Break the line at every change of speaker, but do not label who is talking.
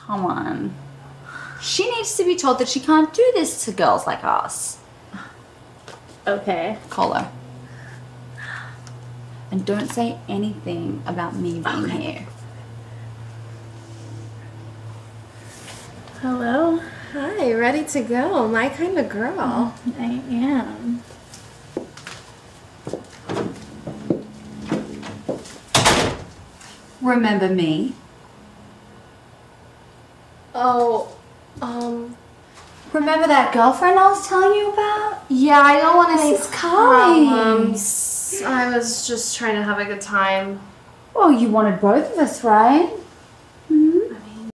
Come on. She needs to be told that she can't do this to girls like us.
Okay.
Call her. And don't say anything about me being here.
Hello.
Hi, ready to go. My kind of girl.
I am.
Remember me?
Oh,
Remember that girlfriend I was telling you about?
yeah, I don't want any
This is Karlee.
problems. I was just trying to have a good time.
Well, you wanted both of us, right?